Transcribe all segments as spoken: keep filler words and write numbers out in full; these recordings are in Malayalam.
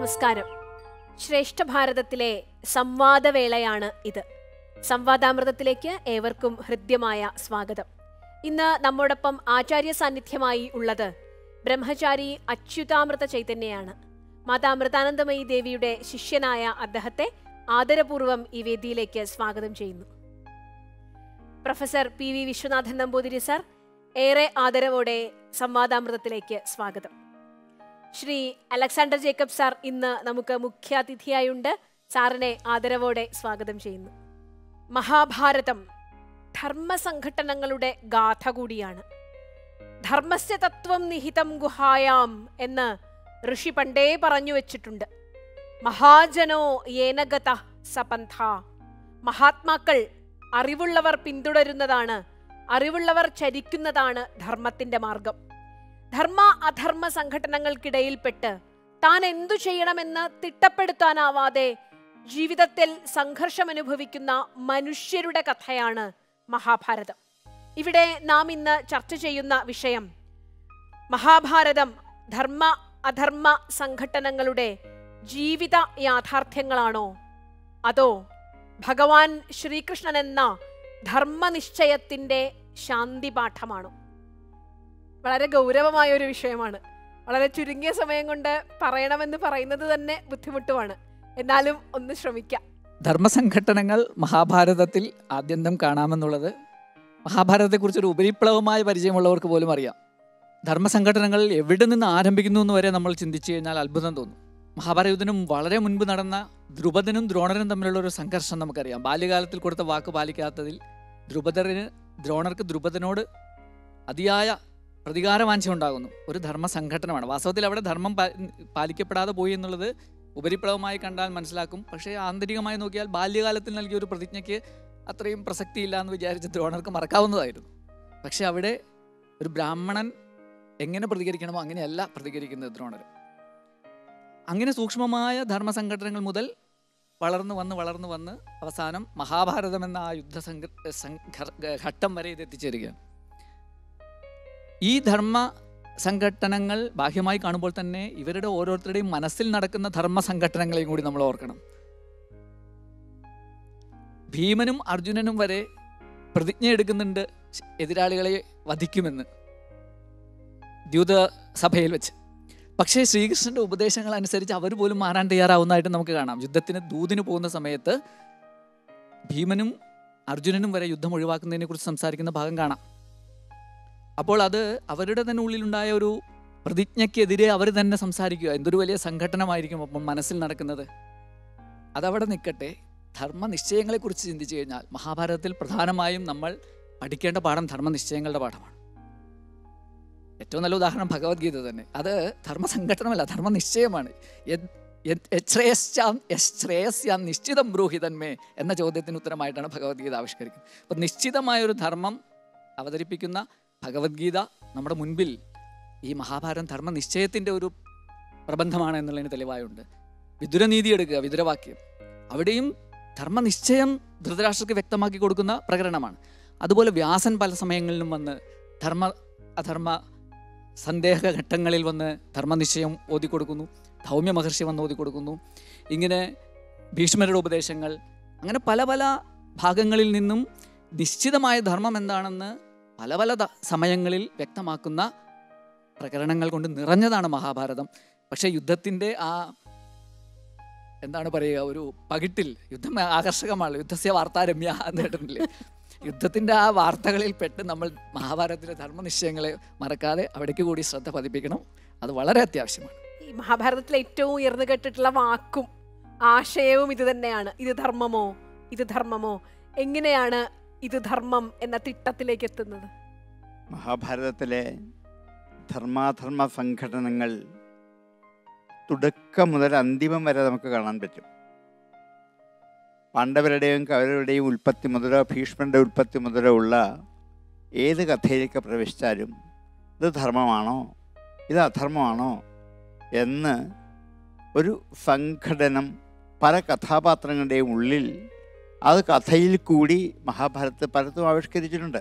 നമസ്കാരം. ശ്രേഷ്ഠ ഭാരതത്തിലെ സംവാദവേളയാണ് ഇത്. സംവാദാമൃതത്തിലേക്ക് ഏവർക്കും ഹൃദ്യമായ സ്വാഗതം. ഇന്ന് നമ്മോടൊപ്പം ആചാര്യ സാന്നിധ്യമായി ഉള്ളത് ബ്രഹ്മചാരി അച്യുതാമൃത ചൈതന്യയാണ്. മാതാ അമൃതാനന്ദമയി ദേവിയുടെ ശിഷ്യനായ അദ്ദേഹത്തെ ആദരപൂർവ്വം ഈ വേദിയിലേക്ക് സ്വാഗതം ചെയ്യുന്നു. Professor P V Vishwanathan Namboothiri sir, ഏറെ ആദരവോടെ സംവാദാമൃതത്തിലേക്ക് സ്വാഗതം. ശ്രീ അലക്സാണ്ടർ ജേക്കബ് സാർ ഇന്ന് നമുക്ക് മുഖ്യാതിഥിയായുണ്ട്. സാറിനെ ആദരവോടെ സ്വാഗതം ചെയ്യുന്നു. മഹാഭാരതം ധർമ്മസംഘടനകളുടെ ഗാഥ കൂടിയാണ്. ധർമ്മസ്യ തത്വം നിഹിതം ഗുഹായാം എന്ന് ഋഷി പണ്ടേ പറഞ്ഞു വെച്ചിട്ടുണ്ട്. മഹാജനോ യേനഗത സപന്ഥ. മഹാത്മാക്കൾ, അറിവുള്ളവർ പിന്തുടരുന്നതാണ്, അറിവുള്ളവർ ചരിക്കുന്നതാണ് ധർമ്മത്തിന്റെ മാർഗം. ധർമ്മ അധർമ്മ സംഘടനകൾക്കിടയിൽപ്പെട്ട് താൻ എന്തു ചെയ്യണമെന്ന് തിട്ടപ്പെടുത്താനാവാതെ ജീവിതത്തിൽ സംഘർഷം അനുഭവിക്കുന്ന മനുഷ്യരുടെ കഥയാണ് മഹാഭാരതം. ഇവിടെ നാം ഇന്ന് ചർച്ച ചെയ്യുന്ന വിഷയം മഹാഭാരതം ധർമ്മ അധർമ്മ സംഘടനകളുടെ ജീവിത യാഥാർത്ഥ്യങ്ങളാണോ, അതോ ഭഗവാൻ ശ്രീകൃഷ്ണൻ എന്ന ധർമ്മനിശ്ചയത്തിന്റെ ശാന്തിപാഠമാണോ? വളരെ ഗൗരവമായ ഒരു വിഷയമാണ്. വളരെ ചുരുങ്ങിയ സമയം കൊണ്ട് പറയണമെന്ന് പറയുന്നത് തന്നെ ബുദ്ധിമുട്ടുമാണ്. എന്നാലും ഒന്ന് ശ്രമിക്കാം. ധർമ്മസംഘടനകൾ മഹാഭാരതത്തിൽ ആദ്യന്തം കാണാമെന്നുള്ളത് മഹാഭാരതത്തെക്കുറിച്ചൊരു ഉപരിപ്ലവമായ പരിചയമുള്ളവർക്ക് പോലും അറിയാം. ധർമ്മസംഘടനകൾ എവിടെ നിന്ന് ആരംഭിക്കുന്നു എന്ന് വരെ നമ്മൾ ചിന്തിച്ചു കഴിഞ്ഞാൽ അത്ഭുതം തോന്നും. മഹാഭാരതത്തിനും വളരെ മുൻപ് നടന്ന ദ്രുപദനും ദ്രോണരും തമ്മിലുള്ള ഒരു സംഘർഷം നമുക്കറിയാം. ബാല്യകാലത്തിൽ കൊടുത്ത വാക്ക് പാലിക്കാത്തതിൽ ദ്രുപദന് ദ്രോണർക്ക് ദ്രുപദനോട് അതിയായ പ്രതികാരവാഞ്ച ഉണ്ടാകുന്നു. ഒരു ധർമ്മസംഘടനമാണ്. വാസ്തവത്തിൽ അവിടെ ധർമ്മം പാലിക്കപ്പെടാതെ പോയി എന്നുള്ളത് ഉപരിപ്ലവമായി കണ്ടാൽ മനസ്സിലാക്കും. പക്ഷേ ആന്തരികമായി നോക്കിയാൽ ബാല്യകാലത്തിൽ നൽകിയ ഒരു പ്രതിജ്ഞയ്ക്ക് അത്രയും പ്രസക്തിയില്ല എന്ന് വിചാരിച്ച് ദ്രോണർക്ക് മറക്കാവുന്നതായിരുന്നു. പക്ഷെ അവിടെ ഒരു ബ്രാഹ്മണൻ എങ്ങനെ പ്രതികരിക്കണമോ അങ്ങനെയല്ല പ്രതികരിക്കുന്നത് ദ്രോണർ. അങ്ങനെ സൂക്ഷ്മമായ ധർമ്മസംഘടനകൾ മുതൽ വളർന്നു വന്ന് വളർന്നു വന്ന് അവസാനം മഹാഭാരതം എന്ന ആ യുദ്ധ ഘട്ടം വരെ ഇത് എത്തിച്ചേരുകയാണ്. ഈ ധർമ്മ സംഘടനകൾ ബാഹ്യമായി കാണുമ്പോൾ തന്നെ ഇവരുടെ ഓരോരുത്തരുടെയും മനസ്സിൽ നടക്കുന്ന ധർമ്മ സംഘടനകളെയും കൂടി നമ്മൾ ഓർക്കണം. ഭീമനും അർജുനനും വരെ പ്രതിജ്ഞ എടുക്കുന്നുണ്ട് എതിരാളികളെ വധിക്കുമെന്ന് ദ്യൂത സഭയിൽ വെച്ച്. പക്ഷേ ശ്രീകൃഷ്ണന്റെ ഉപദേശങ്ങൾ അനുസരിച്ച് അവർ പോലും മാറാൻ തയ്യാറാവുന്നതായിട്ട് നമുക്ക് കാണാം. യുദ്ധത്തിന് ദൂതിന് പോകുന്ന സമയത്ത് ഭീമനും അർജുനനും വരെ യുദ്ധം ഒഴിവാക്കുന്നതിനെ കുറിച്ച് സംസാരിക്കുന്ന ഭാഗം കാണാം. അപ്പോൾ അത് അവരുടെ തന്നെ ഉള്ളിലുണ്ടായ ഒരു പ്രതിജ്ഞയ്ക്കെതിരെ അവർ തന്നെ സംസാരിക്കുക. എന്തൊരു വലിയ സംഘടനമായിരിക്കും അപ്പം മനസ്സിൽ നടക്കുന്നത്. അതവിടെ നിൽക്കട്ടെ. ധർമ്മനിശ്ചയങ്ങളെക്കുറിച്ച് ചിന്തിച്ചു കഴിഞ്ഞാൽ മഹാഭാരതത്തിൽ പ്രധാനമായും നമ്മൾ പഠിക്കേണ്ട പാഠം ധർമ്മനിശ്ചയങ്ങളുടെ പാഠമാണ്. ഏറ്റവും നല്ല ഉദാഹരണം ഭഗവത്ഗീത തന്നെ. അത് ധർമ്മസംഘടനമല്ല, ധർമ്മനിശ്ചയമാണ്. ശ്രേയസ്യാം നിശ്ചിതം ബ്രൂഹിതന്മേ എന്ന ചോദ്യത്തിന് ഉത്തരമായിട്ടാണ് ഭഗവത്ഗീത ആവിഷ്കരിക്കുന്നത്. അപ്പം നിശ്ചിതമായൊരു ധർമ്മം അവതരിപ്പിക്കുന്ന ഭഗവത്ഗീത നമ്മുടെ മുൻപിൽ ഈ മഹാഭാരതം ധർമ്മനിശ്ചയത്തിൻ്റെ ഒരു പ്രബന്ധമാണ് എന്നുള്ളതിന് തെളിവായുണ്ട്. വിദുരനീതി എടുക്കുക, വിദുരവാക്യം, അവിടെയും ധർമ്മനിശ്ചയം ധൃതരാഷ്ട്രർക്ക് വ്യക്തമാക്കി കൊടുക്കുന്ന പ്രകരണമാണ്. അതുപോലെ വ്യാസൻ പല സമയങ്ങളിലും വന്ന് ധർമ്മ അധർമ്മ സന്ദേഹഘട്ടങ്ങളിൽ വന്ന് ധർമ്മനിശ്ചയം ഓതിക്കൊടുക്കുന്നു. ധൗമ്യ മഹർഷി വന്ന് ഓതിക്കൊടുക്കുന്നു. ഇങ്ങനെ ഭീഷ്മരുടെ ഉപദേശങ്ങൾ, അങ്ങനെ പല പല ഭാഗങ്ങളിൽ നിന്നും നിശ്ചിതമായ ധർമ്മം എന്താണെന്ന് പല പല സമയങ്ങളിൽ വ്യക്തമാക്കുന്ന പ്രകരണങ്ങൾ കൊണ്ട് നിറഞ്ഞതാണ് മഹാഭാരതം. പക്ഷേ യുദ്ധത്തിൻ്റെ ആ എന്താണ് പറയുക, ഒരു പകിട്ടിൽ യുദ്ധം ആകർഷകമാണ്. യുദ്ധസ്യ വാർത്താരമ്യ എന്ന് കേട്ടിട്ടില്ലേ? യുദ്ധത്തിൻ്റെ ആ വാർത്തകളിൽ പെട്ട് നമ്മൾ മഹാഭാരതത്തിലെ ധർമ്മനിശ്ചയങ്ങളെ മറക്കാതെ അവിടേക്ക് കൂടി ശ്രദ്ധ പതിപ്പിക്കണം. അത് വളരെ അത്യാവശ്യമാണ്. ഈ മഹാഭാരതത്തിലെ ഏറ്റവും ഉയർന്നു കേട്ടിട്ടുള്ള വാക്കും ആശയവും ഇത് തന്നെയാണ്. ഇത് ധർമ്മമോ, ഇത് ധർമ്മമോ. എങ്ങനെയാണ് ഇത് ധർമ്മം എന്ന തിട്ടത്തിലേക്ക് എത്തുന്നത്? മഹാഭാരതത്തിലെ ധർമാധർമ്മ സംഘടനകൾ തുടക്കം മുതൽ അന്തിമം വരെ നമുക്ക് കാണാൻ പറ്റും. പാണ്ഡവരുടെയും കൗരവരുടെയും ഉൽപ്പത്തി മുതലോ ഭീഷ്മരുടെ ഉൽപ്പത്തി മുതലോ ഉള്ള ഏത് കഥയിലേക്ക് പ്രവേശിച്ചാലും ഇത് ധർമ്മമാണോ, ഇത് അധർമ്മമാണോ എന്ന് ഒരു സംഘടനം പല കഥാപാത്രങ്ങളുടെയും ഉള്ളിൽ അത് കഥയിൽ കൂടി മഹാഭാരതത്തിൽ പലതും ആവിഷ്കരിച്ചിട്ടുണ്ട്.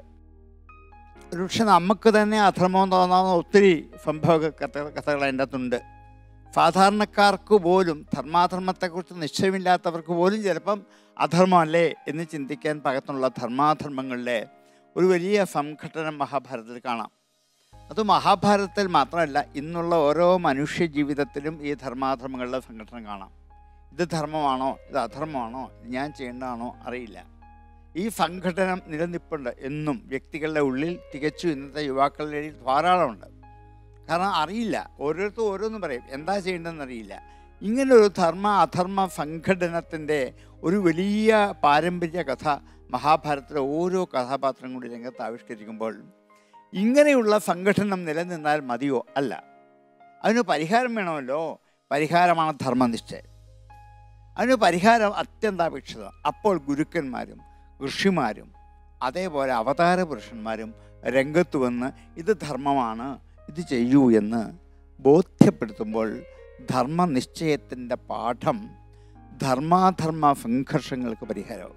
ഒരുപക്ഷെ നമുക്ക് തന്നെ അധർമ്മം തോന്നാവുന്ന ഒത്തിരി സംഭവ കഥ കഥകൾ അതിൻ്റെ അകത്തുണ്ട്. സാധാരണക്കാർക്ക് പോലും ധർമാധർമ്മത്തെക്കുറിച്ച് നിശ്ചയമില്ലാത്തവർക്ക് പോലും ചിലപ്പം അധർമ്മമല്ലേ എന്ന് ചിന്തിക്കാൻ പാകത്തിനുള്ള ധർമാധർമ്മങ്ങളിലെ ഒരു വലിയ സംഘടനം മഹാഭാരതത്തിൽ കാണാം. അത് മഹാഭാരതത്തിൽ മാത്രമല്ല, ഇന്നുള്ള ഓരോ മനുഷ്യ ജീവിതത്തിലും ഈ ധർമാധർമ്മങ്ങളുടെ സംഘടന കാണാം. ഇത് ധർമ്മമാണോ, ഇത് അധർമ്മമാണോ, ഇത് ഞാൻ ചെയ്യേണ്ടതാണോ അറിയില്ല. ഈ സംഘടനം നിലനിൽപ്പുണ്ട് എന്നും വ്യക്തികളുടെ ഉള്ളിൽ. തികച്ചും ഇന്നത്തെ യുവാക്കളുടെ ഇടയിൽ ധാരാളമുണ്ട്. കാരണം അറിയില്ല, ഓരോരുത്തരും ഓരോന്നും പറയും, എന്താ ചെയ്യേണ്ടതെന്ന് അറിയില്ല. ഇങ്ങനൊരു ധർമ്മ അധർമ്മ സംഘടനത്തിൻ്റെ ഒരു വലിയ പാരമ്പര്യ കഥ മഹാഭാരതത്തിലെ ഓരോ കഥാപാത്രം കൂടി രംഗത്ത് ആവിഷ്കരിക്കുമ്പോൾ ഇങ്ങനെയുള്ള സംഘടനം നിലനിന്നാൽ മതിയോ? അല്ല, അതിന് പരിഹാരം വേണമല്ലോ. പരിഹാരമാണ് ധർമ്മനിശ്ചയം. അതിന് പരിഹാരം അത്യന്താപേക്ഷിത. അപ്പോൾ ഗുരുക്കന്മാരും ഋഷിമാരും അതേപോലെ അവതാര പുരുഷന്മാരും രംഗത്ത് വന്ന് ഇത് ധർമ്മമാണ്, ഇത് ചെയ്യൂ എന്ന് ബോധ്യപ്പെടുത്തുമ്പോൾ ധർമ്മനിശ്ചയത്തിൻ്റെ പാഠം ധർമാധർമ്മ സംഘർഷങ്ങൾക്ക് പരിഹാരമാവും.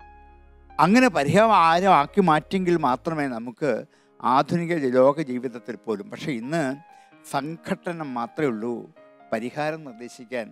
അങ്ങനെ പരിഹാരം ആരും ആക്കി മാറ്റിയെങ്കിൽ മാത്രമേ നമുക്ക് ആധുനിക ലോക ജീവിതത്തിൽ പോലും. പക്ഷേ ഇന്ന് സംഘട്ടനം മാത്രമേ ഉള്ളൂ. പരിഹാരം നിർദ്ദേശിക്കാൻ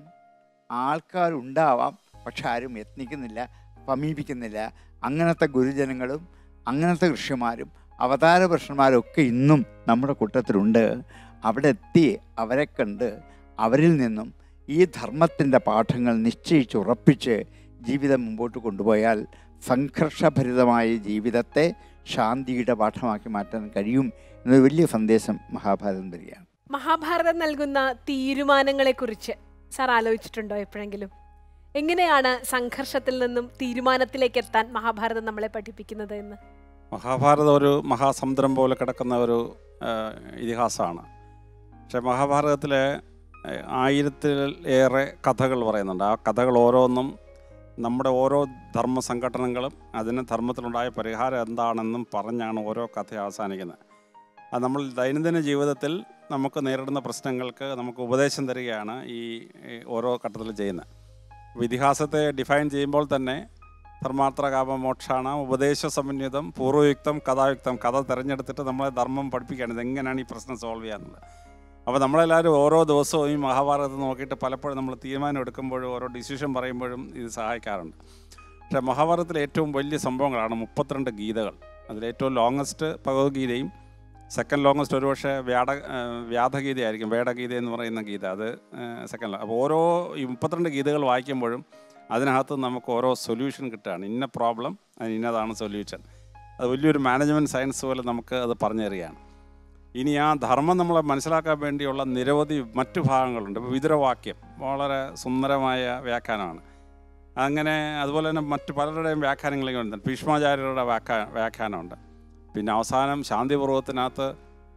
ആൾക്കാരുണ്ടാവാം, പക്ഷെ ആരും യത്നിക്കുന്നില്ല, സമീപിക്കുന്നില്ല. അങ്ങനത്തെ ഗുരുജനങ്ങളും അങ്ങനത്തെ ഋഷിമാരും അവതാര പുരുഷന്മാരും ഒക്കെ ഇന്നും നമ്മുടെ കൂട്ടത്തിലുണ്ട്. അവിടെ എത്തി അവരെ കണ്ട് അവരിൽ നിന്നും ഈ ധർമ്മത്തിൻ്റെ പാഠങ്ങൾ നിശ്ചയിച്ചുറപ്പിച്ച് ജീവിതം മുമ്പോട്ട് കൊണ്ടുപോയാൽ സംഘർഷഭരിതമായ ജീവിതത്തെ ശാന്തിയുടെ പാഠമാക്കി മാറ്റാൻ കഴിയും എന്നൊരു വലിയ സന്ദേശം മഹാഭാരതം തരികയാണ്. മഹാഭാരതം നൽകുന്ന തീരുമാനങ്ങളെക്കുറിച്ച് സാർ ആലോചിച്ചിട്ടുണ്ടോ എപ്പോഴെങ്കിലും? എങ്ങനെയാണ് സംഘർഷത്തിൽ നിന്നും തീരുമാനത്തിലേക്ക് എത്താൻ മഹാഭാരതം നമ്മളെ പഠിപ്പിക്കുന്നത് എന്ന്? മഹാഭാരതം ഒരു മഹാസമുദ്രം പോലെ കിടക്കുന്ന ഒരു ഇതിഹാസമാണ്. പക്ഷേ മഹാഭാരതത്തിലെ ആയിരത്തിൽ ഏറെ കഥകൾ പറയുന്നുണ്ട്. ആ കഥകൾ ഓരോന്നും നമ്മുടെ ഓരോ ധർമ്മ സംഘടനകളും അതിന് ധർമ്മത്തിലുണ്ടായ പരിഹാരം എന്താണെന്നും പറഞ്ഞാണ് ഓരോ കഥ അവസാനിക്കുന്നത്. അത് നമ്മൾ ദൈനംദിന ജീവിതത്തിൽ നമുക്ക് നേരിടുന്ന പ്രശ്നങ്ങൾക്ക് നമുക്ക് ഉപദേശം തരികയാണ് ഈ ഓരോ ഘട്ടത്തിൽ ചെയ്യുന്നത്. ഇതിഹാസത്തെ ഡിഫൈൻ ചെയ്യുമ്പോൾ തന്നെ ധർമാർത്ഥ കാമ മോക്ഷാണ് ഉപദേശ സമന്വിതം പൂർവ്വയുക്തം കഥായുക്തം. കഥ തിരഞ്ഞെടുത്തിട്ട് നമ്മളെ ധർമ്മം പഠിപ്പിക്കുകയാണ് ഇതെങ്ങനെയാണ് ഈ പ്രശ്നം സോൾവ് ചെയ്യാന്നുള്ളത്. അപ്പോൾ നമ്മളെല്ലാവരും ഓരോ ദിവസവും ഈ മഹാഭാരതം നോക്കിയിട്ട് പലപ്പോഴും നമ്മൾ തീരുമാനം എടുക്കുമ്പോഴും ഓരോ ഡിസിഷൻ പറയുമ്പോഴും ഇത് സഹായിക്കാറുണ്ട്. പക്ഷേ മഹാഭാരതത്തിലെ ഏറ്റവും വലിയ സംഭവങ്ങളാണ് മുപ്പത്തിരണ്ട് ഗീതകൾ. അതിലേറ്റവും ലോങ്ങസ്റ്റ് ഭഗവത്ഗീതയും സെക്കൻഡ് ലോങ്ങസ്റ്റ് ഒരുപക്ഷെ വ്യാട വ്യാധഗീതയായിരിക്കും, വേടഗീത എന്ന് പറയുന്ന ഗീത, അത് സെക്കൻഡ്. അപ്പോൾ ഓരോ ഈ മുപ്പത്തിരണ്ട് ഗീതകൾ വായിക്കുമ്പോഴും അതിനകത്ത് നമുക്ക് ഓരോ സൊല്യൂഷൻ കിട്ടുകയാണ്. ഇന്ന പ്രോബ്ലം അതിന് ഇന്നതാണ് സൊല്യൂഷൻ. അത് വലിയൊരു മാനേജ്മെൻറ്റ് സയൻസ് പോലെ നമുക്ക് അത് പറഞ്ഞു തരികയാണ്. ഇനി ആ ധർമ്മം നമ്മളെ മനസ്സിലാക്കാൻ വേണ്ടിയുള്ള നിരവധി മറ്റു ഭാഗങ്ങളുണ്ട്. ഇപ്പോൾ വിതുരവാക്യം വളരെ സുന്ദരമായ വ്യാഖ്യാനമാണ്. അങ്ങനെ അതുപോലെ തന്നെ മറ്റു പലരുടെയും വ്യാഖ്യാനങ്ങളൊക്കെ ഉണ്ട്. ഭീഷ്മാചാര്യരുടെ വ്യാഖ്യാ വ്യാഖ്യാനമുണ്ട്. പിന്നെ അവസാനം ശാന്തിപർവ്വത്തിനകത്ത്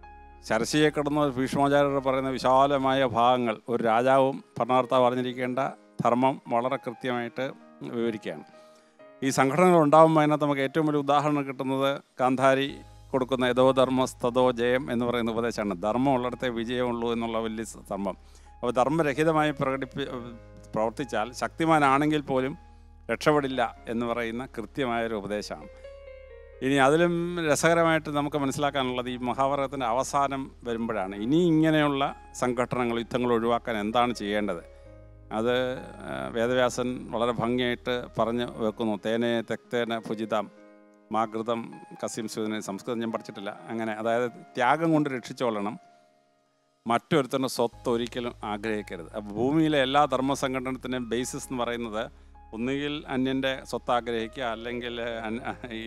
ശരശിയെ കിടന്ന ഭീഷ്മാചാര്യർ പറയുന്ന വിശാലമായ ഭാഗങ്ങൾ ഒരു രാജാവും ഭരണകർത്താവ് പറഞ്ഞിരിക്കേണ്ട ധർമ്മം വളരെ കൃത്യമായിട്ട് വിവരിക്കുകയാണ്. ഈ സംഘടനകൾ ഉണ്ടാകുമ്പോൾ അതിനകത്ത് നമുക്ക് ഏറ്റവും വലിയ ഉദാഹരണം കിട്ടുന്നത് ഗാന്ധാരി കൊടുക്കുന്ന യഥോ ധർമ്മസ്തോ ജയം എന്ന് പറയുന്ന ഉപദേശമാണ്. ധർമ്മം ഉള്ളിടത്തെ വിജയമുള്ളൂ എന്നുള്ള വലിയ ധർമ്മം. അപ്പോൾ ധർമ്മരഹിതമായി പ്രകടിപ്പി പ്രവർത്തിച്ചാൽ ശക്തിമാനാണെങ്കിൽ പോലും രക്ഷപ്പെടില്ല എന്ന് പറയുന്ന കൃത്യമായൊരു ഉപദേശമാണ്. ഇനി അതിലും രസകരമായിട്ട് നമുക്ക് മനസ്സിലാക്കാനുള്ളത് ഈ മഹാഭാരതത്തിൻ്റെ അവസാനം വരുമ്പോഴാണ്. ഇനി ഇങ്ങനെയുള്ള സംഘടനകൾ യുദ്ധങ്ങൾ ഒഴിവാക്കാൻ എന്താണ് ചെയ്യേണ്ടത്? അത് വേദവ്യാസൻ വളരെ ഭംഗിയായിട്ട് പറഞ്ഞു വെക്കുന്നു. തേനെ തെക്തേന ഭുജിതാം മാകൃതം കസിം സുദിനെ. സംസ്കൃതം ഞാൻ പഠിച്ചിട്ടില്ല. അങ്ങനെ അതായത് ത്യാഗം കൊണ്ട് രക്ഷിച്ചോളണം, മറ്റൊരുത്തരുടെ സ്വത്ത് ഒരിക്കലും ആഗ്രഹിക്കരുത്. അപ്പോൾ ഭൂമിയിലെ എല്ലാ ധർമ്മ സംഘടനത്തിൻ്റെയും ബേസിസ് എന്ന് പറയുന്നത് ഒന്നുകിൽ അന്യൻ്റെ സ്വത്ത് ആഗ്രഹിക്കുക, അല്ലെങ്കിൽ ഈ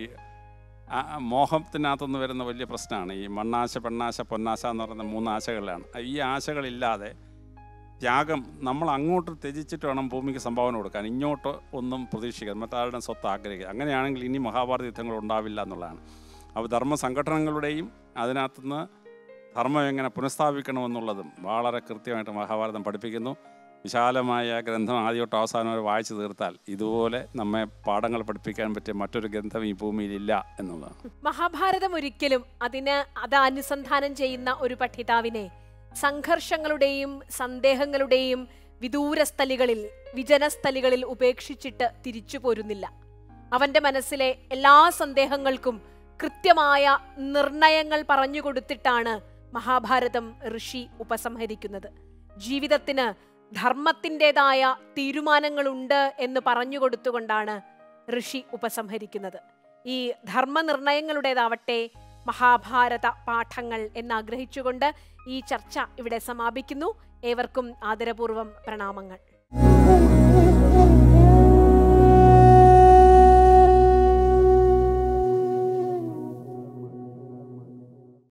മോഹത്തിനകത്തുനിന്ന് വരുന്ന വലിയ പ്രശ്നമാണ് ഈ മണ്ണാശ പെണ്ണാശ പൊന്നാശ എന്ന് പറയുന്ന മൂന്ന് ആശകളിലാണ്. ഈ ആശകളില്ലാതെ ത്യാഗം നമ്മൾ അങ്ങോട്ട് ത്യജിച്ചിട്ട് വേണം ഭൂമിക്ക് സംഭാവന കൊടുക്കാൻ, ഇങ്ങോട്ട് ഒന്നും പ്രതീക്ഷിക്കുക, മറ്റാരുടെ സ്വത്ത് ആഗ്രഹിക്കുക. അങ്ങനെയാണെങ്കിൽ ഇനി മഹാഭാരത യുദ്ധങ്ങൾ ഉണ്ടാവില്ല എന്നുള്ളതാണ്. അപ്പോൾ ധർമ്മ സംഘടനകളുടെയും അതിനകത്തുനിന്ന് ധർമ്മം എങ്ങനെ പുനഃസ്ഥാപിക്കണമെന്നുള്ളതും വളരെ കൃത്യമായിട്ട് മഹാഭാരതം പഠിപ്പിക്കുന്നു. വിശാലമായ ഗ്രന്ഥം ആദ്യമൊട്ട് അവസാനം വരെ വായിച്ചു തീർത്താൽ ഇതുപോലെ നമ്മെ പാഠങ്ങൾ പഠിപ്പിക്കാൻ പറ്റിയ മറ്റൊരു ഗ്രന്ഥം ഈ ഭൂമിയിലില്ല എന്നുള്ളതാണ്. മഹാഭാരതം ഒരിക്കലും അതിന് അത് അനുസന്ധാനം ചെയ്യുന്ന ഒരു പഠിതാവിനെ സംഘർഷങ്ങളുടെയും സന്ദേഹങ്ങളുടെയും വിദൂരസ്ഥലികളിൽ വിജനസ്ഥലികളിൽ ഉപേക്ഷിച്ചിട്ട് തിരിച്ചു പോരുന്നില്ല. അവൻ്റെ മനസ്സിലെ എല്ലാ സന്ദേഹങ്ങൾക്കും കൃത്യമായ നിർണയങ്ങൾ പറഞ്ഞു കൊടുത്തിട്ടാണ് മഹാഭാരതം ഋഷി ഉപസംഹരിക്കുന്നത്. ജീവിതത്തിന് ധർമ്മത്തിൻ്റെതായ തീരുമാനങ്ങളുണ്ട് എന്ന് പറഞ്ഞുകൊടുത്തുകൊണ്ടാണ് ഋഷി ഉപസംഹരിക്കുന്നത്. ഈ ധർമ്മനിർണയങ്ങളുടേതാവട്ടെ മഹാഭാരത പാഠങ്ങൾ എന്നാഗ്രഹിച്ചുകൊണ്ട് ഈ ചർച്ച ഇവിടെ സമാപിക്കുന്നു. ഏവർക്കും ആദരപൂർവം പ്രണാമങ്ങൾ.